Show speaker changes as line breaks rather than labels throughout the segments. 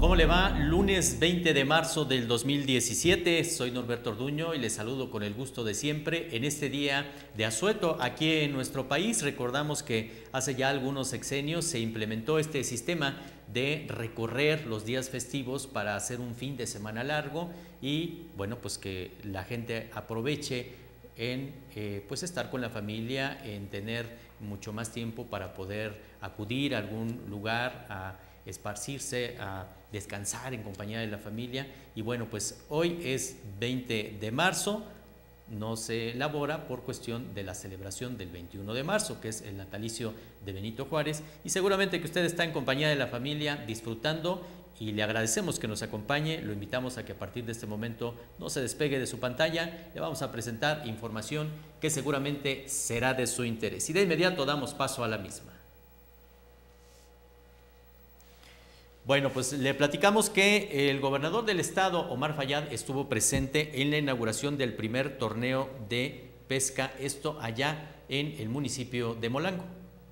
¿Cómo le va? Lunes 20 de marzo del 2017, soy Norberto Orduño y les saludo con el gusto de siempre en este día de asueto aquí en nuestro país. Recordamos que hace ya algunos sexenios se implementó este sistema de recorrer los días festivos para hacer un fin de semana largo y bueno, pues que la gente aproveche en pues estar con la familia, en tener mucho más tiempo para poder acudir a algún lugar, a esparcirse, a descansar en compañía de la familia. Y bueno, pues hoy es 20 de marzo, no se elabora por cuestión de la celebración del 21 de marzo, que es el natalicio de Benito Juárez, y seguramente que usted está en compañía de la familia disfrutando y le agradecemos que nos acompañe. Lo invitamos a que a partir de este momento no se despegue de su pantalla. Le vamos a presentar información que seguramente será de su interés y de inmediato damos paso a la misma. Bueno, pues le platicamos que el gobernador del estado, Omar Fayad, estuvo presente en la inauguración del primer torneo de pesca, esto allá en el municipio de Molango.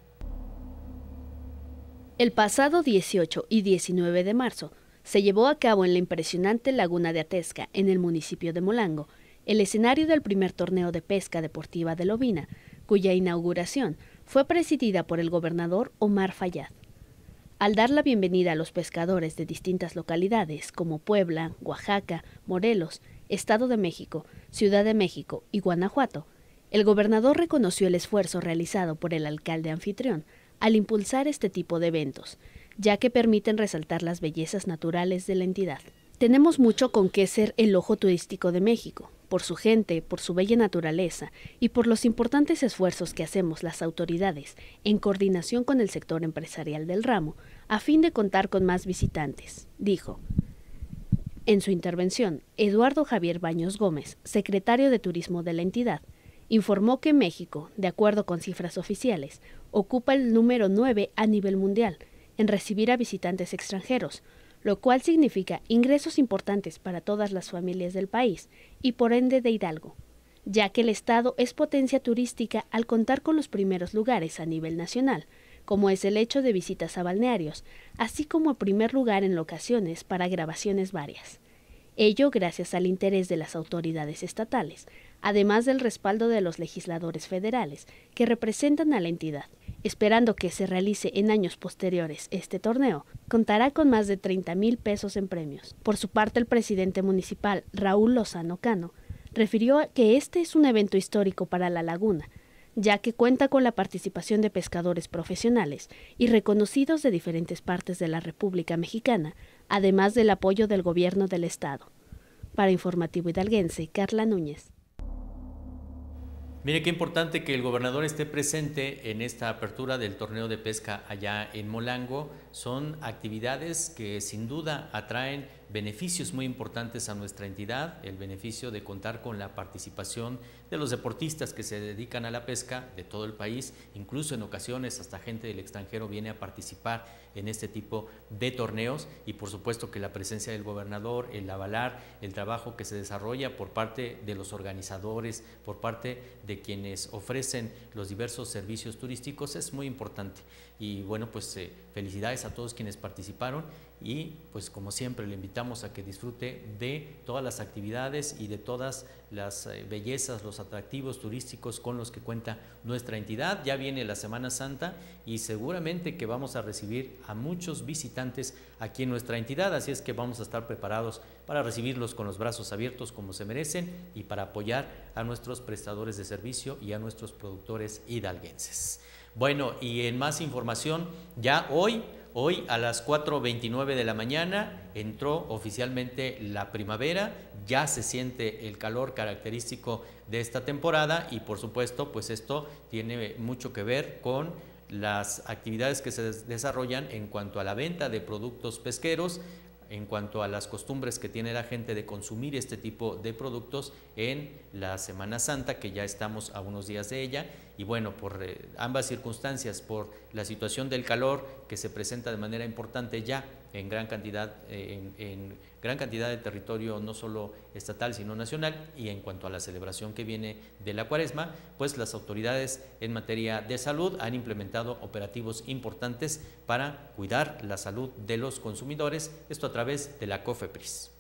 El pasado 18 y 19 de marzo se llevó a cabo en la impresionante laguna de Atezca, en el municipio de Molango, el escenario del primer torneo de pesca deportiva de Lobina, cuya inauguración fue presidida por el gobernador Omar Fayad. Al dar la bienvenida a los pescadores de distintas localidades como Puebla, Oaxaca, Morelos, Estado de México, Ciudad de México y Guanajuato, el gobernador reconoció el esfuerzo realizado por el alcalde anfitrión al impulsar este tipo de eventos, ya que permiten resaltar las bellezas naturales de la entidad. Tenemos mucho con qué ser el ojo turístico de México, por su gente, por su bella naturaleza y por los importantes esfuerzos que hacemos las autoridades en coordinación con el sector empresarial del ramo, a fin de contar con más visitantes, dijo. En su intervención, Eduardo Javier Baños Gómez, secretario de Turismo de la entidad, informó que México, de acuerdo con cifras oficiales, ocupa el número 9 a nivel mundial en recibir a visitantes extranjeros, lo cual significa ingresos importantes para todas las familias del país y por ende de Hidalgo, ya que el estado es potencia turística al contar con los primeros lugares a nivel nacional, como es el hecho de visitas a balnearios, así como el primer lugar en locaciones para grabaciones varias. Ello gracias al interés de las autoridades estatales, además del respaldo de los legisladores federales que representan a la entidad. Esperando que se realice en años posteriores este torneo, contará con más de 30,000 pesos en premios. Por su parte, el presidente municipal, Raúl Lozano Cano, refirió que este es un evento histórico para la laguna, ya que cuenta con la participación de pescadores profesionales y reconocidos de diferentes partes de la República Mexicana, además del apoyo del gobierno del estado. Para Informativo Hidalguense, Carla Núñez.
Mire qué importante que el gobernador esté presente en esta apertura del torneo de pesca allá en Molango. Son actividades que sin duda atraen beneficios muy importantes a nuestra entidad, el beneficio de contar con la participación de los deportistas que se dedican a la pesca de todo el país, incluso en ocasiones hasta gente del extranjero viene a participar en este tipo de torneos y por supuesto que la presencia del gobernador, el avalar el trabajo que se desarrolla por parte de los organizadores, por parte de quienes ofrecen los diversos servicios turísticos es muy importante. Y bueno, pues felicidades a todos quienes participaron y pues como siempre le invitamos a que disfrute de todas las actividades y de todas las bellezas, los atractivos turísticos con los que cuenta nuestra entidad. Ya viene la Semana Santa y seguramente que vamos a recibir a muchos visitantes aquí en nuestra entidad, así es que vamos a estar preparados para recibirlos con los brazos abiertos como se merecen y para apoyar a nuestros prestadores de servicio y a nuestros productores hidalguenses. Bueno, y en más información, ya hoy a las 4:29 de la mañana entró oficialmente la primavera, ya se siente el calor característico de esta temporada y por supuesto pues esto tiene mucho que ver con las actividades que se desarrollan en cuanto a la venta de productos pesqueros, en cuanto a las costumbres que tiene la gente de consumir este tipo de productos en la Semana Santa, que ya estamos a unos días de ella, y bueno, por ambas circunstancias, por la situación del calor que se presenta de manera importante ya en gran cantidad de territorio no solo estatal sino nacional. Y en cuanto a la celebración que viene de la Cuaresma, pues las autoridades en materia de salud han implementado operativos importantes para cuidar la salud de los consumidores, esto a través de la COFEPRIS.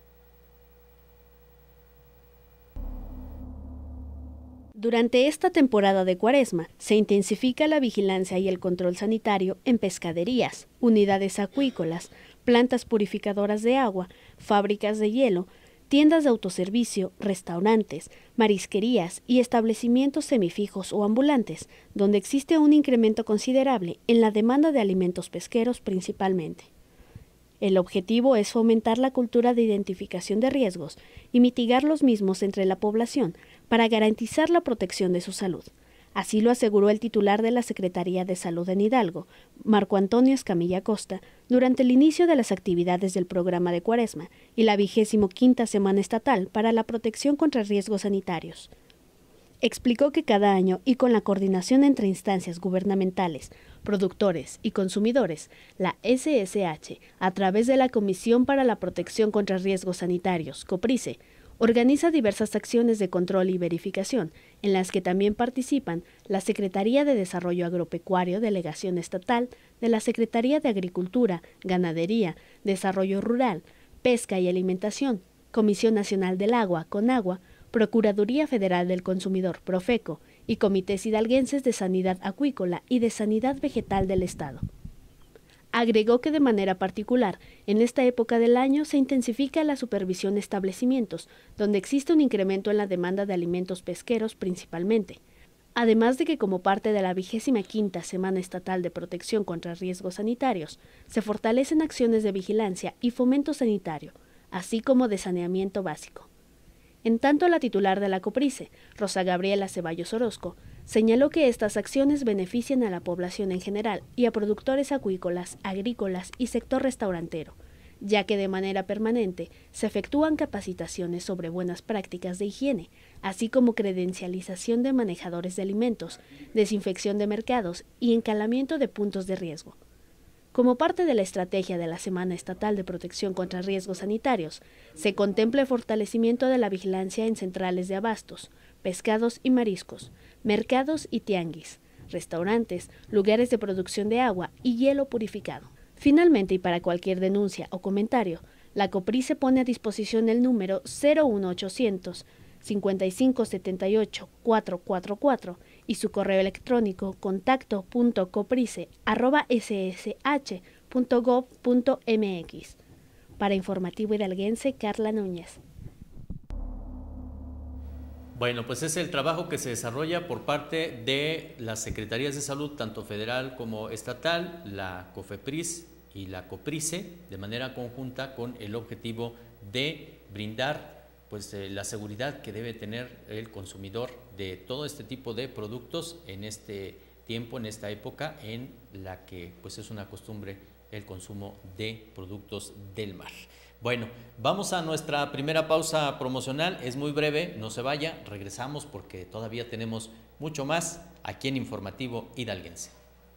Durante esta temporada de Cuaresma, se intensifica la vigilancia y el control sanitario en pescaderías, unidades acuícolas, plantas purificadoras de agua, fábricas de hielo, tiendas de autoservicio, restaurantes, marisquerías y establecimientos semifijos o ambulantes, donde existe un incremento considerable en la demanda de alimentos pesqueros principalmente. El objetivo es fomentar la cultura de identificación de riesgos y mitigar los mismos entre la población para garantizar la protección de su salud. Así lo aseguró el titular de la Secretaría de Salud en Hidalgo, Marco Antonio Escamilla Costa, durante el inicio de las actividades del programa de Cuaresma y la 25ª Semana Estatal para la Protección contra Riesgos Sanitarios. Explicó que cada año y con la coordinación entre instancias gubernamentales, productores y consumidores, la SSH, a través de la Comisión para la Protección contra Riesgos Sanitarios, COPRISE, organiza diversas acciones de control y verificación, en las que también participan la Secretaría de Desarrollo Agropecuario, Delegación Estatal, de la Secretaría de Agricultura, Ganadería, Desarrollo Rural, Pesca y Alimentación, Comisión Nacional del Agua, CONAGUA, Procuraduría Federal del Consumidor, Profeco, y comités hidalguenses de sanidad acuícola y de sanidad vegetal del Estado. Agregó que de manera particular, en esta época del año se intensifica la supervisión de establecimientos, donde existe un incremento en la demanda de alimentos pesqueros principalmente. Además de que como parte de la 25ª Semana Estatal de Protección contra Riesgos Sanitarios, se fortalecen acciones de vigilancia y fomento sanitario, así como de saneamiento básico. En tanto, la titular de la COPRISE, Rosa Gabriela Ceballos Orozco, señaló que estas acciones benefician a la población en general y a productores acuícolas, agrícolas y sector restaurantero, ya que de manera permanente se efectúan capacitaciones sobre buenas prácticas de higiene, así como credencialización de manejadores de alimentos, desinfección de mercados y encalamiento de puntos de riesgo. Como parte de la estrategia de la Semana Estatal de Protección contra Riesgos Sanitarios, se contempla el fortalecimiento de la vigilancia en centrales de abastos, pescados y mariscos, mercados y tianguis, restaurantes, lugares de producción de agua y hielo purificado. Finalmente, y para cualquier denuncia o comentario, la COPRISE pone a disposición el número 01800 5578-444 y su correo electrónico contacto.coprise@ssh.gov.mx. Para Informativo Hidalguense, Carla Núñez.
Bueno, pues es el trabajo que se desarrolla por parte de las Secretarías de Salud, tanto federal como estatal, la COFEPRIS y la COPRISE, de manera conjunta con el objetivo de brindar la seguridad que debe tener el consumidor de todo este tipo de productos en este tiempo, en esta época en la que pues es una costumbre el consumo de productos del mar. Bueno, vamos a nuestra primera pausa promocional, es muy breve, no se vaya, regresamos porque todavía tenemos mucho más aquí en Informativo Hidalguense.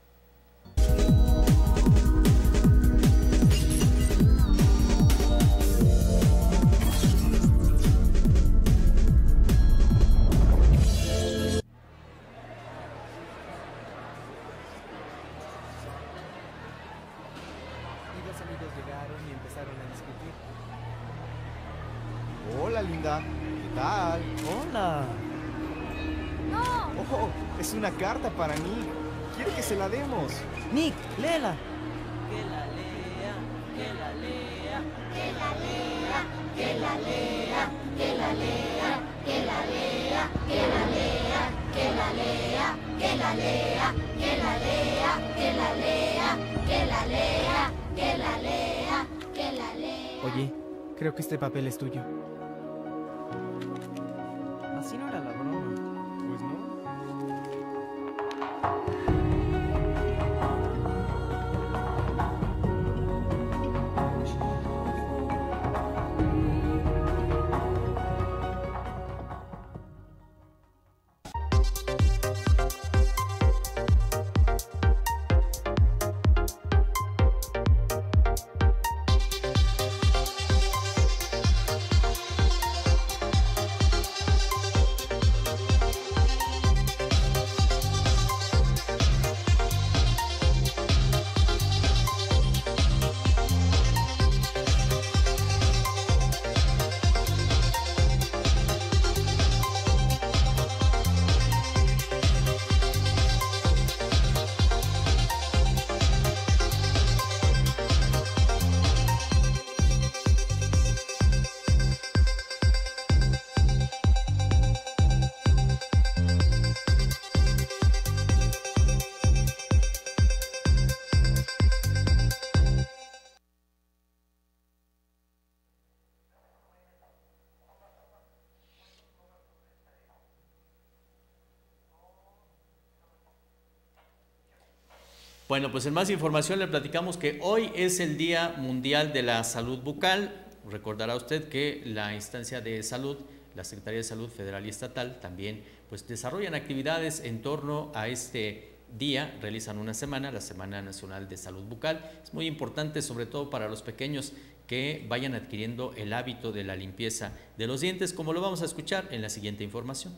Hola, linda. ¿Qué tal?
Hola.
¡No! ¡Oh! Es una carta para Nick. Quiere que se la demos.
Nick, léela.
Que la lea, que la lea, que la lea, que la lea, que la lea, que la lea, que la lea, que la lea, que la lea, que la lea, que la lea, que la lea, que la lea, que la lea.
Oye, creo que este papel es tuyo.
Así no era la broma.
Pues no.
Bueno, pues en más información le platicamos que hoy es el Día Mundial de la Salud Bucal. Recordará usted que la instancia de salud, la Secretaría de Salud Federal y Estatal, también pues desarrollan actividades en torno a este día, realizan una semana, la Semana Nacional de Salud Bucal. Es muy importante, sobre todo para los pequeños, que vayan adquiriendo el hábito de la limpieza de los dientes, como lo vamos a escuchar en la siguiente información.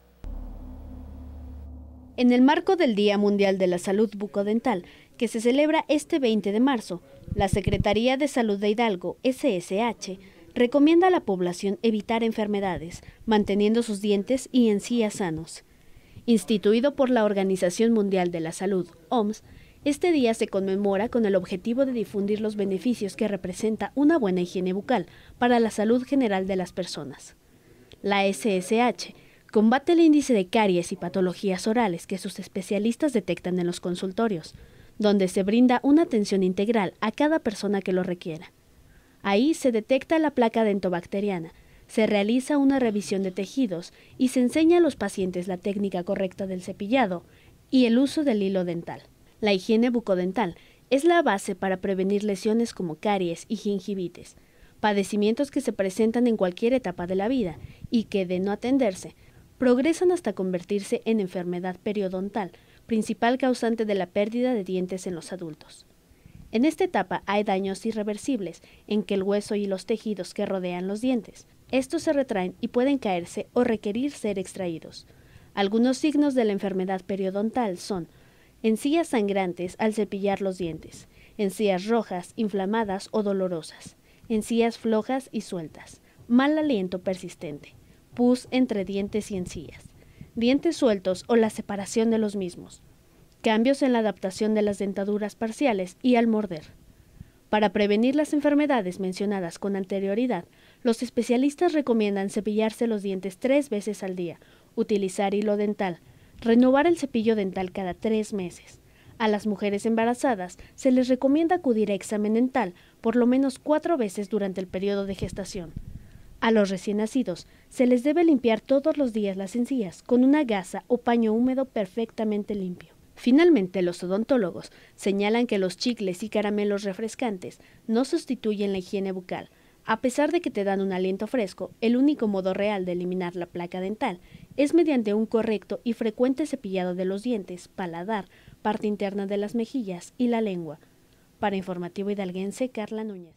En el marco del Día Mundial de la Salud Bucodental, que se celebra este 20 de marzo, la Secretaría de Salud de Hidalgo, SSH, recomienda a la población evitar enfermedades, manteniendo sus dientes y encías sanos. Instituido por la Organización Mundial de la Salud, OMS, este día se conmemora con el objetivo de difundir los beneficios que representa una buena higiene bucal para la salud general de las personas. La SSH combate el índice de caries y patologías orales que sus especialistas detectan en los consultorios, donde se brinda una atención integral a cada persona que lo requiera. Ahí se detecta la placa dentobacteriana, se realiza una revisión de tejidos y se enseña a los pacientes la técnica correcta del cepillado y el uso del hilo dental. La higiene bucodental es la base para prevenir lesiones como caries y gingivitis, padecimientos que se presentan en cualquier etapa de la vida y que, de no atenderse, progresan hasta convertirse en enfermedad periodontal, principal causante de la pérdida de dientes en los adultos. En esta etapa hay daños irreversibles en que el hueso y los tejidos que rodean los dientes. Estos se retraen y pueden caerse o requerir ser extraídos. Algunos signos de la enfermedad periodontal son encías sangrantes al cepillar los dientes, encías rojas, inflamadas o dolorosas, encías flojas y sueltas, mal aliento persistente, pus entre dientes y encías, dientes sueltos o la separación de los mismos, cambios en la adaptación de las dentaduras parciales y al morder. Para prevenir las enfermedades mencionadas con anterioridad, los especialistas recomiendan cepillarse los dientes 3 veces al día, utilizar hilo dental, renovar el cepillo dental cada 3 meses. A las mujeres embarazadas se les recomienda acudir a examen dental por lo menos 4 veces durante el periodo de gestación. A los recién nacidos se les debe limpiar todos los días las encías con una gasa o paño húmedo perfectamente limpio. Finalmente, los odontólogos señalan que los chicles y caramelos refrescantes no sustituyen la higiene bucal. A pesar de que te dan un aliento fresco, el único modo real de eliminar la placa dental es mediante un correcto y frecuente cepillado de los dientes, paladar, parte interna de las mejillas y la lengua. Para Informativo Hidalguense, Carla Núñez.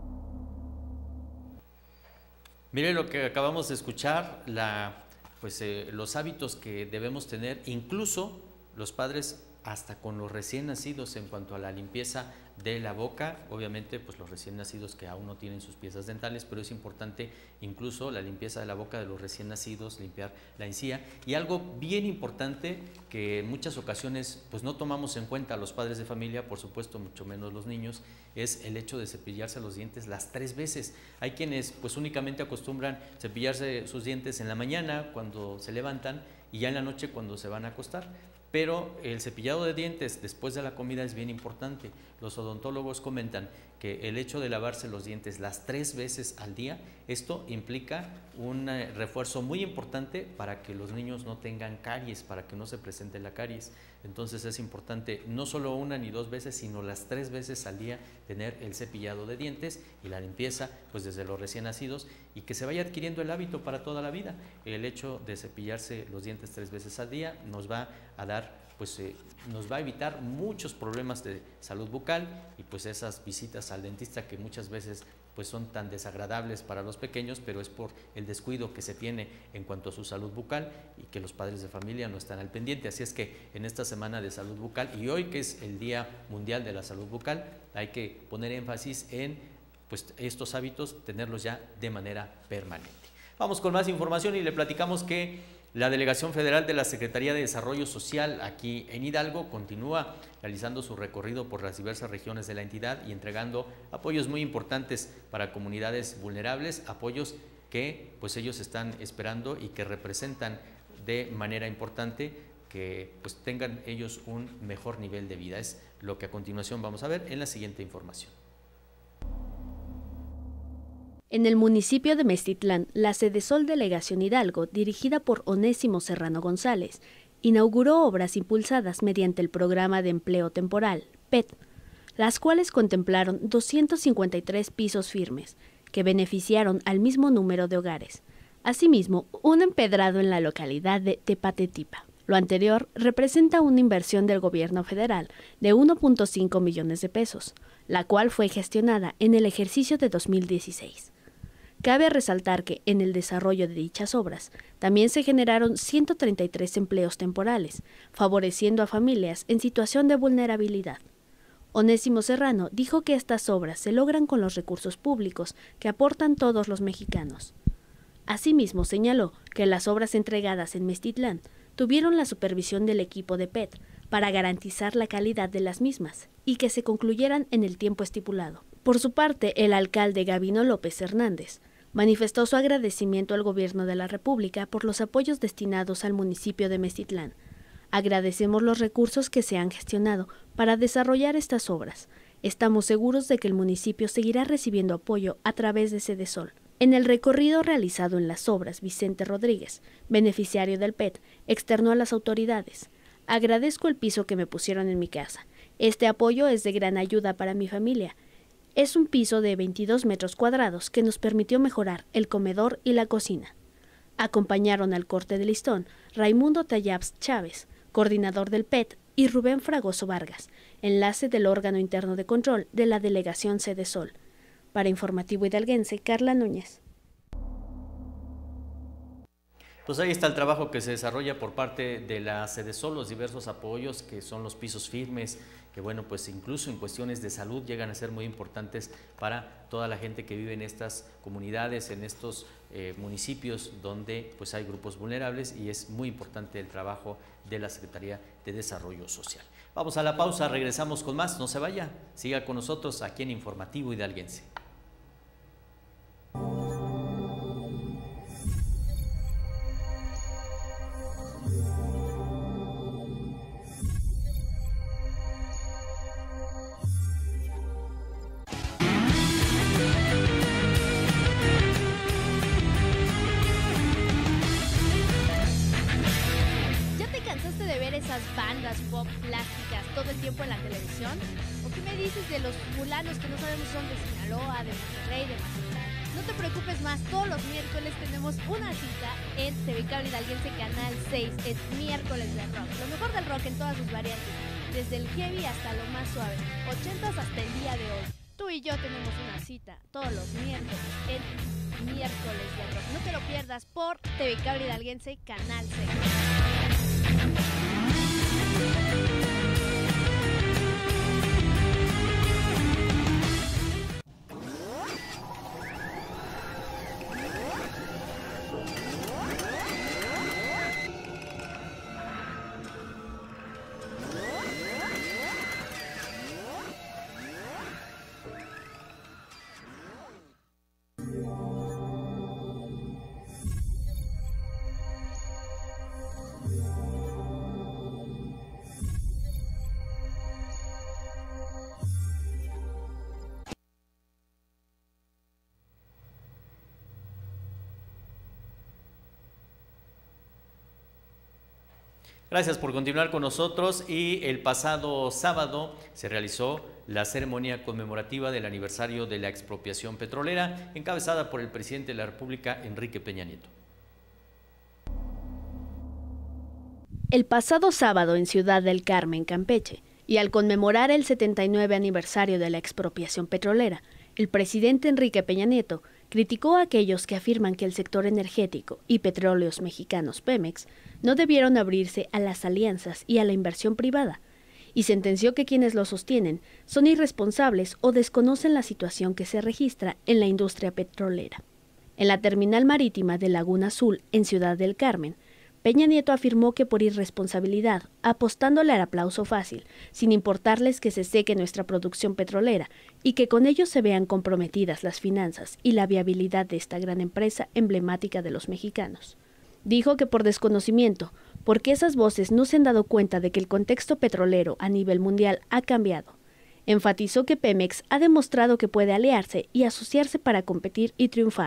Mire lo que acabamos de escuchar, los hábitos que debemos tener, incluso los padres hasta con los recién nacidos en cuanto a la limpieza de la boca. Obviamente pues los recién nacidos que aún no tienen sus piezas dentales, pero es importante incluso la limpieza de la boca de los recién nacidos, limpiar la encía. Y algo bien importante que en muchas ocasiones pues no tomamos en cuenta los padres de familia, por supuesto mucho menos los niños, es el hecho de cepillarse los dientes las 3 veces. Hay quienes pues únicamente acostumbran cepillarse sus dientes en la mañana cuando se levantan y ya en la noche cuando se van a acostar. Pero el cepillado de dientes después de la comida es bien importante. Los odontólogos comentan que el hecho de lavarse los dientes las 3 veces al día, esto implica un refuerzo muy importante para que los niños no tengan caries, para que no se presente la caries. Entonces es importante no solo 1 ni 2 veces, sino las 3 veces al día tener el cepillado de dientes y la limpieza pues desde los recién nacidos, y que se vaya adquiriendo el hábito para toda la vida. El hecho de cepillarse los dientes 3 veces al día nos va a dar nos va a evitar muchos problemas de salud bucal y pues esas visitas al dentista que muchas veces pues son tan desagradables para los pequeños, pero es por el descuido que se tiene en cuanto a su salud bucal y que los padres de familia no están al pendiente. Así es que en esta semana de salud bucal y hoy que es el Día Mundial de la Salud Bucal, hay que poner énfasis en pues estos hábitos, tenerlos ya de manera permanente. Vamos con más información y le platicamos que la Delegación Federal de la Secretaría de Desarrollo Social aquí en Hidalgo continúa realizando su recorrido por las diversas regiones de la entidad y entregando apoyos muy importantes para comunidades vulnerables, apoyos que pues ellos están esperando y que representan de manera importante que pues tengan ellos un mejor nivel de vida. Es lo que a continuación vamos a ver en la siguiente información.
En el municipio de Meztitlán, la Sedesol Delegación Hidalgo, dirigida por Onésimo Serrano González, inauguró obras impulsadas mediante el Programa de Empleo Temporal, PET, las cuales contemplaron 253 pisos firmes, que beneficiaron al mismo número de hogares. Asimismo, un empedrado en la localidad de Tepatetipa. Lo anterior representa una inversión del gobierno federal de 1.5 millones de pesos, la cual fue gestionada en el ejercicio de 2016. Cabe resaltar que en el desarrollo de dichas obras también se generaron 133 empleos temporales, favoreciendo a familias en situación de vulnerabilidad. Onésimo Serrano dijo que estas obras se logran con los recursos públicos que aportan todos los mexicanos. Asimismo, señaló que las obras entregadas en Meztitlán tuvieron la supervisión del equipo de PET para garantizar la calidad de las mismas y que se concluyeran en el tiempo estipulado. Por su parte, el alcalde Gabino López Hernández manifestó su agradecimiento al gobierno de la República por los apoyos destinados al municipio de Meztitlán. Agradecemos los recursos que se han gestionado para desarrollar estas obras. Estamos seguros de que el municipio seguirá recibiendo apoyo a través de Sedesol. En el recorrido realizado en las obras, Vicente Rodríguez, beneficiario del PET, externó a las autoridades: agradezco el piso que me pusieron en mi casa. Este apoyo es de gran ayuda para mi familia. Es un piso de 22 metros cuadrados que nos permitió mejorar el comedor y la cocina. Acompañaron al corte de listón Raimundo Tallabs Chávez, coordinador del PET, y Rubén Fragoso Vargas, enlace del órgano interno de control de la delegación Sedesol. Para Informativo Hidalguense, Carla Núñez.
Pues ahí está el trabajo que se desarrolla por parte de la Sedesol, los diversos apoyos que son los pisos firmes, que bueno, pues incluso en cuestiones de salud llegan a ser muy importantes para toda la gente que vive en estas comunidades, en estos municipios donde pues hay grupos vulnerables, y es muy importante el trabajo de la Secretaría de Desarrollo Social. Vamos a la pausa, regresamos con más, no se vaya, siga con nosotros aquí en Informativo Hidalguense.
Pop plásticas todo el tiempo en la televisión? ¿O qué me dices de los fulanos que no sabemos si son de Sinaloa, de Monterrey, de Mazatlán? No te preocupes más, todos los miércoles tenemos una cita en TV Cable Hidalguense Canal 6, es Miércoles de Rock. Lo mejor del rock en todas sus variantes, desde el heavy hasta lo más suave, 80s hasta el día de hoy. Tú y yo tenemos una cita todos los miércoles en Miércoles de Rock. No te lo pierdas por TV Cable Hidalguense Canal 6.
Gracias por continuar con nosotros. Y el pasado sábado se realizó la ceremonia conmemorativa del aniversario de la expropiación petrolera, encabezada por el presidente de la República, Enrique Peña Nieto.
El pasado sábado en Ciudad del Carmen, Campeche, y al conmemorar el 79 aniversario de la expropiación petrolera, el presidente Enrique Peña Nieto criticó a aquellos que afirman que el sector energético y petróleos mexicanos Pemex no debieron abrirse a las alianzas y a la inversión privada, y sentenció que quienes lo sostienen son irresponsables o desconocen la situación que se registra en la industria petrolera. En la terminal marítima de Laguna Azul, en Ciudad del Carmen, Peña Nieto afirmó que por irresponsabilidad, apostándole al aplauso fácil, sin importarles que se seque nuestra producción petrolera y que con ello se vean comprometidas las finanzas y la viabilidad de esta gran empresa emblemática de los mexicanos. Dijo que por desconocimiento, porque esas voces no se han dado cuenta de que el contexto petrolero a nivel mundial ha cambiado. Enfatizó que Pemex ha demostrado que puede aliarse y asociarse para competir y triunfar.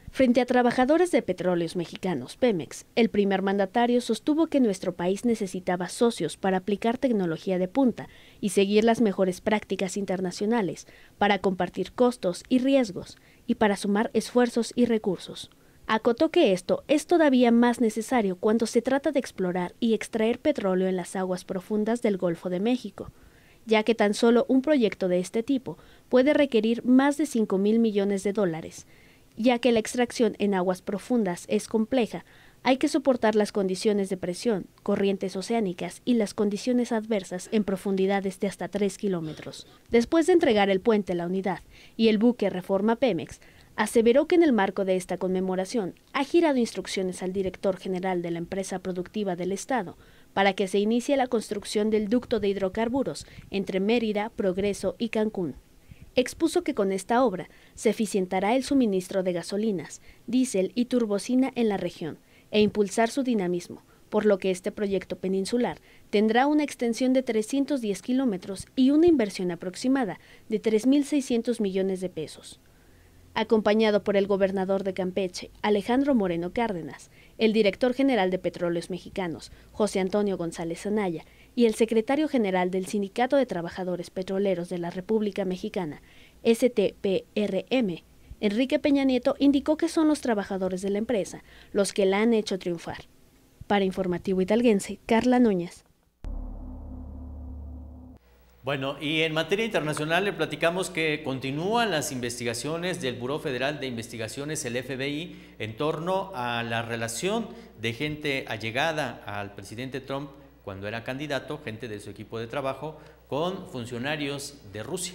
Frente a trabajadores de Petróleos Mexicanos, Pemex, el primer mandatario sostuvo que nuestro país necesitaba socios para aplicar tecnología de punta y seguir las mejores prácticas internacionales, para compartir costos y riesgos, y para sumar esfuerzos y recursos. Acotó que esto es todavía más necesario cuando se trata de explorar y extraer petróleo en las aguas profundas del Golfo de México, ya que tan solo un proyecto de este tipo puede requerir más de $5,000 millones, ya que la extracción en aguas profundas es compleja. Hay que soportar las condiciones de presión, corrientes oceánicas y las condiciones adversas en profundidades de hasta 3 kilómetros. Después de entregar el puente La Unidad y el buque Reforma Pemex, aseveró que en el marco de esta conmemoración ha girado instrucciones al director general de la empresa productiva del Estado para que se inicie la construcción del ducto de hidrocarburos entre Mérida, Progreso y Cancún. Expuso que con esta obra se eficientará el suministro de gasolinas, diésel y turbocina en la región e impulsar su dinamismo, por lo que este proyecto peninsular tendrá una extensión de 310 kilómetros y una inversión aproximada de 3.600 millones de pesos. Acompañado por el gobernador de Campeche, Alejandro Moreno Cárdenas, el director general de Petróleos Mexicanos, José Antonio González Anaya, y el secretario general del Sindicato de Trabajadores Petroleros de la República Mexicana, STPRM, Enrique Peña Nieto, indicó que son los trabajadores de la empresa los que la han hecho triunfar. Para Informativo Hidalguense, Carla Núñez.
Bueno, y en materia internacional le platicamos que continúan las investigaciones del Buró Federal de Investigaciones, el FBI, en torno a la relación de gente allegada al presidente Trump cuando era candidato, gente de su equipo de trabajo, con funcionarios de Rusia.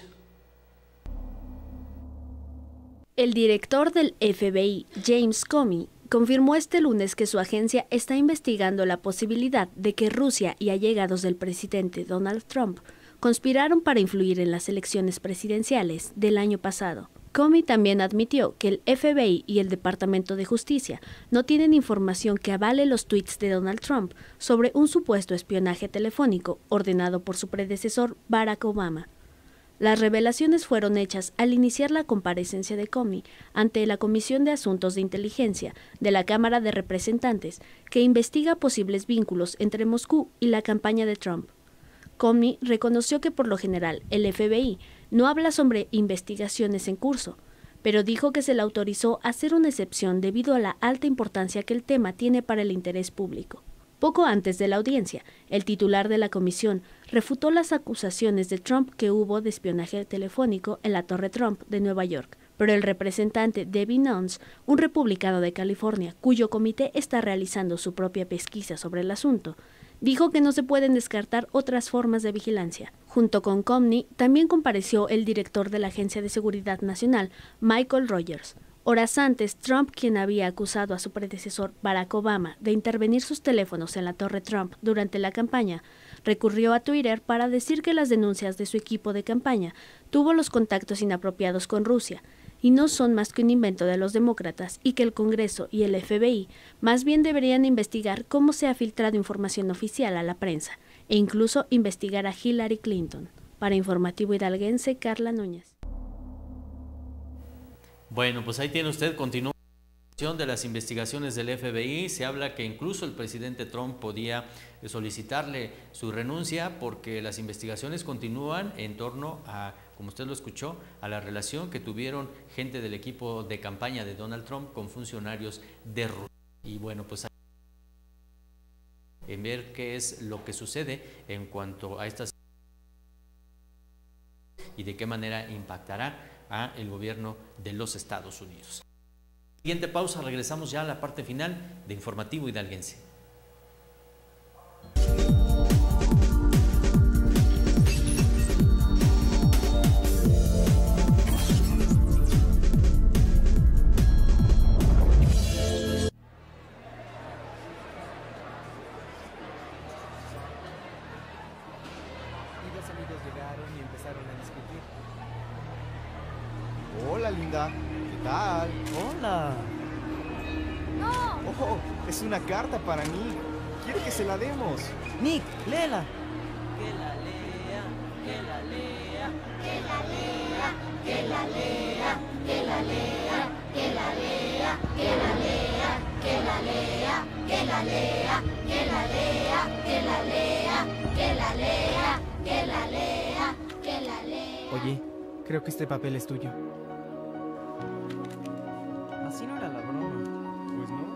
El director del FBI, James Comey, confirmó este lunes que su agencia está investigando la posibilidad de que Rusia y allegados del presidente Donald Trump conspiraron para influir en las elecciones presidenciales del año pasado. Comey también admitió que el FBI y el Departamento de Justicia no tienen información que avale los tweets de Donald Trump sobre un supuesto espionaje telefónico ordenado por su predecesor Barack Obama. Las revelaciones fueron hechas al iniciar la comparecencia de Comey ante la Comisión de Asuntos de Inteligencia de la Cámara de Representantes, que investiga posibles vínculos entre Moscú y la campaña de Trump. Comey reconoció que por lo general el FBI no habla sobre investigaciones en curso, pero dijo que se le autorizó a hacer una excepción debido a la alta importancia que el tema tiene para el interés público. Poco antes de la audiencia, el titular de la comisión refutó las acusaciones de Trump que hubo de espionaje telefónico en la Torre Trump de Nueva York, pero el representante Devin Nunes, un republicano de California, cuyo comité está realizando su propia pesquisa sobre el asunto, dijo que no se pueden descartar otras formas de vigilancia. Junto con Comey, también compareció el director de la Agencia de Seguridad Nacional, Michael Rogers. Horas antes, Trump, quien había acusado a su predecesor Barack Obama de intervenir sus teléfonos en la Torre Trump durante la campaña, recurrió a Twitter para decir que las denuncias de su equipo de campaña tuvo los contactos inapropiados con Rusia y no son más que un invento de los demócratas, y que el Congreso y el FBI más bien deberían investigar cómo se ha filtrado información oficial a la prensa e incluso investigar a Hillary Clinton. Para Informativo Hidalguense, Carla Núñez.
Bueno, pues ahí tiene usted, continúa de las investigaciones del FBI. Se habla que incluso el presidente Trump podía solicitarle su renuncia porque las investigaciones continúan en torno a, como usted lo escuchó, a la relación que tuvieron gente del equipo de campaña de Donald Trump con funcionarios de Rusia. Y bueno, pues en ver qué es lo que sucede en cuanto a estas y de qué manera impactará a el gobierno de los Estados Unidos. Siguiente pausa, regresamos ya a la parte final de Informativo Hidalguense.
Llegaron y empezaron a discutir. Hola, linda. ¿Qué tal?
Hola.
¡No!
¡Ojo! Es una carta para Nick. Quiere que se la demos.
Nick, léela.
Que la lea, que la lea, que la lea, que la lea, que la lea, que la lea, lea, que la lea, que la lea, que la lea, que la lea, que la lea, que la lea, que la lea, que la lea.
Oye, creo que este papel es tuyo.
Así no era la broma.
Pues no.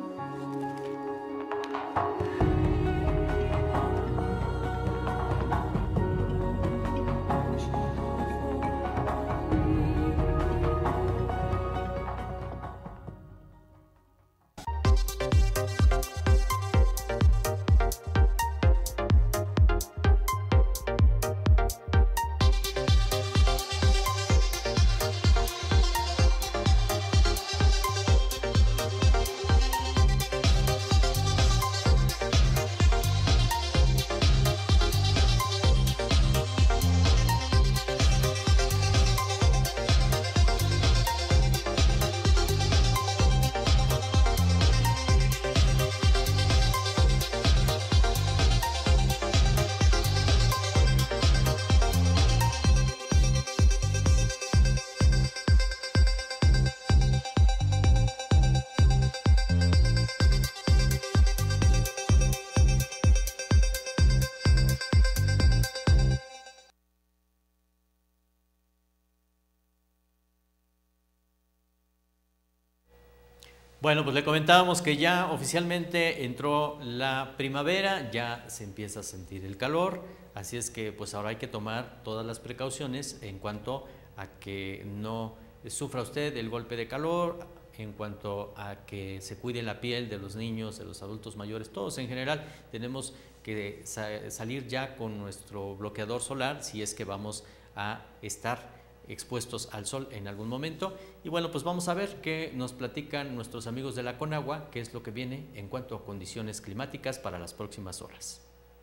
Bueno, pues le comentábamos que ya oficialmente entró la primavera, ya se empieza a sentir el calor, así es que pues ahora hay que tomar todas las precauciones en cuanto a que no sufra usted el golpe de calor, en cuanto a que se cuide la piel de los niños, de los adultos mayores, todos en general tenemos que salir ya con nuestro bloqueador solar si es que vamos a estar expuestos al sol en algún momento. Y bueno, pues vamos a ver qué nos platican nuestros amigos de la Conagua, qué es lo que viene en cuanto a condiciones climáticas para las próximas horas.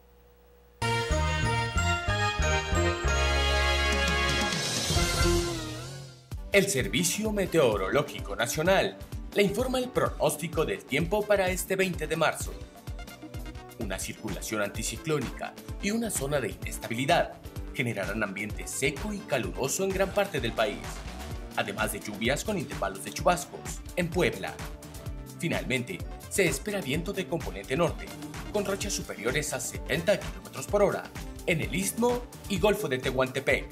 El Servicio Meteorológico Nacional le informa el pronóstico del tiempo para este 20 de marzo. Una circulación anticiclónica y una zona de inestabilidad generarán ambiente seco y caluroso en gran parte del país, además de lluvias con intervalos de chubascos en Puebla. Finalmente, se espera viento de componente norte, con rachas superiores a 70 km por hora en el Istmo y Golfo de Tehuantepec.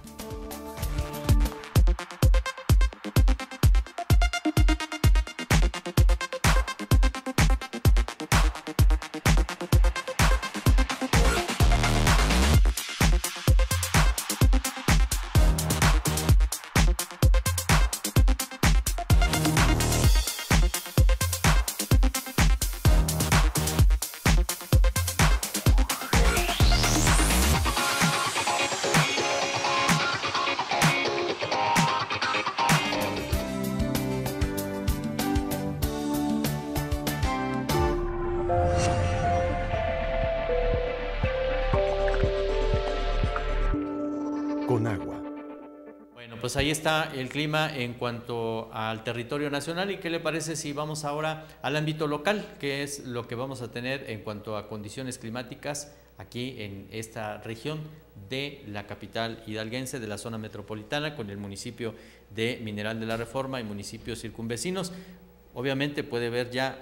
Conagua.
Bueno, pues ahí está el clima en cuanto al territorio nacional. ¿Y qué le parece si vamos ahora al ámbito local? ¿Qué es lo que vamos a tener en cuanto a condiciones climáticas aquí en esta región de la capital hidalguense, de la zona metropolitana, con el municipio de Mineral de la Reforma y municipios circunvecinos? Obviamente puede ver ya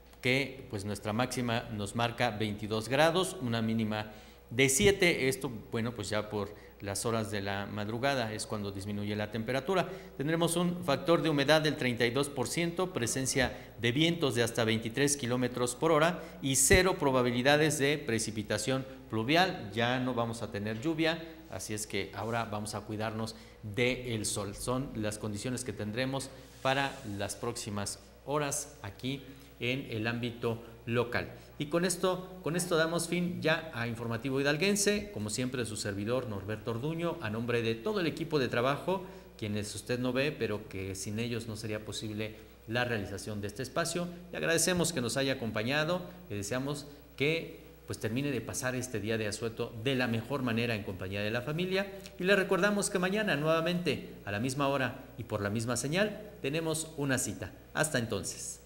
que pues nuestra máxima nos marca 22 grados, una mínima de 7, esto, bueno, pues ya por las horas de la madrugada es cuando disminuye la temperatura. Tendremos un factor de humedad del 32%, presencia de vientos de hasta 23 kilómetros por hora y 0 probabilidades de precipitación pluvial. Ya no vamos a tener lluvia, así es que ahora vamos a cuidarnos del sol. Son las condiciones que tendremos para las próximas horas aquí en el ámbito local. Y con esto damos fin ya a Informativo Hidalguense, como siempre su servidor Norberto Orduño, a nombre de todo el equipo de trabajo, quienes usted no ve, pero que sin ellos no sería posible la realización de este espacio. Le agradecemos que nos haya acompañado, le deseamos que pues termine de pasar este día de asueto de la mejor manera en compañía de la familia, y le recordamos que mañana nuevamente a la misma hora y por la misma señal tenemos una cita. Hasta entonces.